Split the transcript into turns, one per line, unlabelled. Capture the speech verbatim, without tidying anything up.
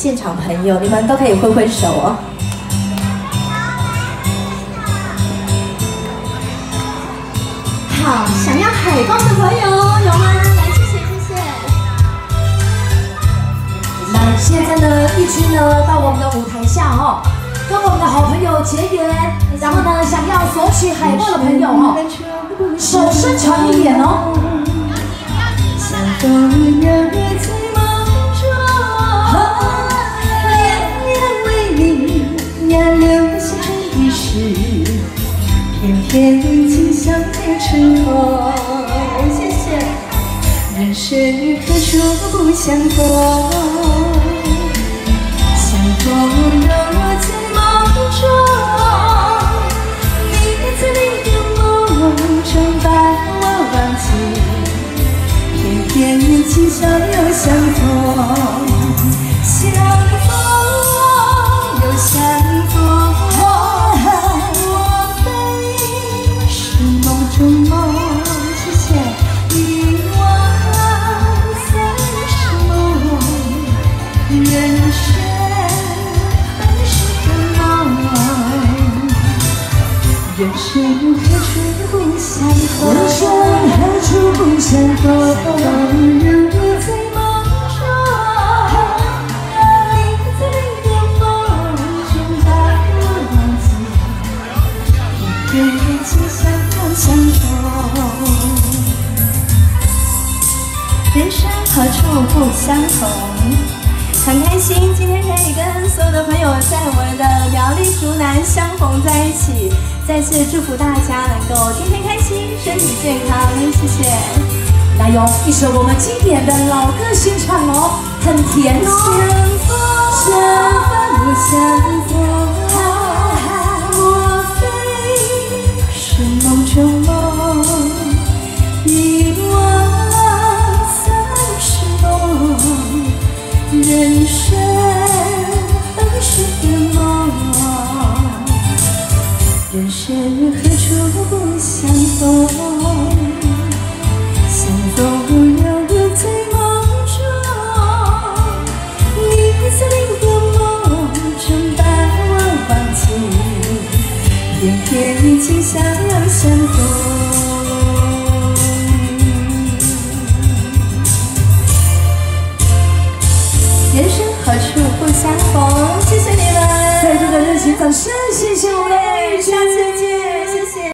现场朋友，你们都可以挥挥手哦。好，想要海报的朋友有吗？来，谢谢谢谢。来，现在呢，一群呢到我们的舞台下哦，跟我们的好朋友结缘，然后呢，想要索取海报的朋友哦，手伸长一点哦。
风摇在梦中，恋恋为你呀留下一世，偏偏今宵变成空。谢谢。人生何处不相逢？相逢若在梦中，你在你的梦中把我忘记。 偏偏今宵又相逢，相逢又相逢。我非是梦中梦，谢谢。遗忘才是梦，人生本是个梦。人生何处不相逢？人生何处不相逢？ 人生何处不相逢？很开心今天可以跟所有的朋友在我们的苗栗竹南相逢在一起，再次祝福大家能够天天开心，身体健康，谢谢。
来哟，一首我们经典的老歌欣赏哦，很甜哦。
相逢相逢，莫非是梦中梦？遗忘才是梦，人生本是个梦。人生何处不相逢？